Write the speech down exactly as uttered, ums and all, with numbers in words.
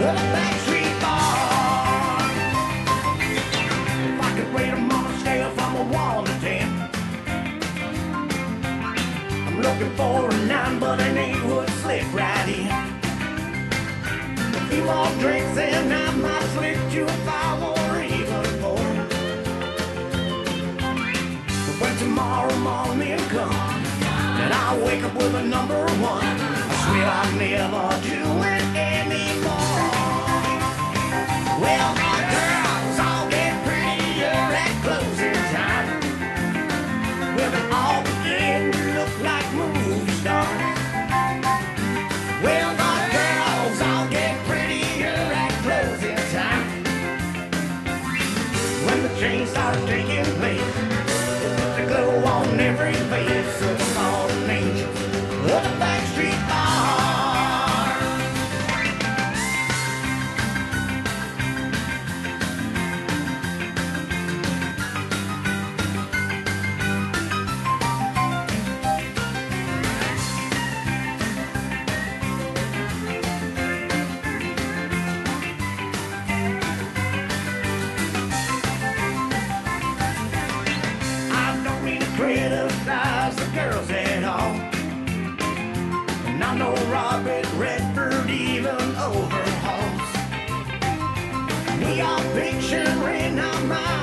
of a backstreet bar. If I could rate them on a scale from a one to ten, I'm looking for a nine, but an eight would slip right in. A few more drinks and I might slip you a five or even a four. But when tomorrow morning comes and I wake up with a number one, I swear I'll never do it anymore. Well, my girls all get prettier at closing time. Well, they all begin to look like movie stars. Well, my girls all get prettier at closing time. When the change starts taking place, it puts a glow on every face of the fallen angels of the backstreet bar. Criticize the girls at all, and I know Robert Redford even overhauls. We are picturing our minds